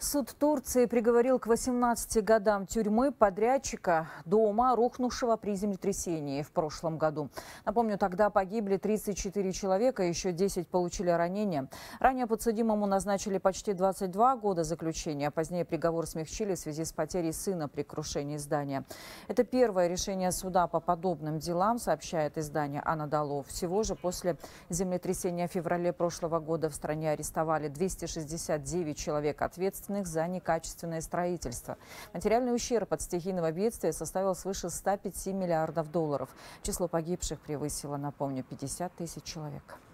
Суд Турции приговорил к 18 годам тюрьмы подрядчика дома, рухнувшего при землетрясении в прошлом году. Напомню, тогда погибли 34 человека, еще 10 получили ранения. Ранее подсудимому назначили почти 22 года заключения, а позднее приговор смягчили в связи с потерей сына при крушении здания. Это первое решение суда по подобным делам, сообщает издание «Анадолу». Всего же после землетрясения в феврале прошлого года в стране арестовали 269 человек, ответственных за некачественное строительство. Материальный ущерб от стихийного бедствия составил свыше 105 миллиардов долларов. Число погибших превысило, напомню, 50 тысяч человек.